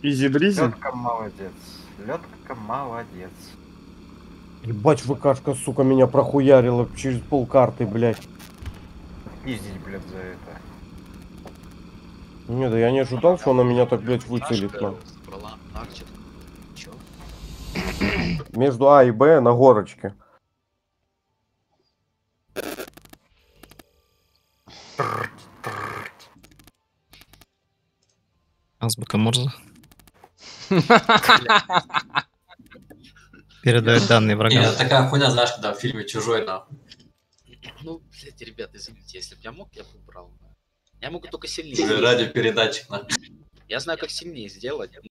Изи-бризи? Лётка молодец. Лётка молодец. Ебать, ВКшка, сука, меня прохуярила через полкарты, блядь. Пиздить, блядь, за это. Не, да я не ожидал, что она меня так, блядь, выцелит, Сашка нам. забрала Арчер. Чё? Между А и Б на горочке. Азбука Морзе. Передает данные врагам. Это такая хуйня, знаешь, когда в фильме «Чужой», нахуй. Ну, блядь, ребята, извините, если бы я мог, я бы убрал. Я могу только сильнее. Радиопередатчик, нахуй. Я знаю, как сильнее сделать.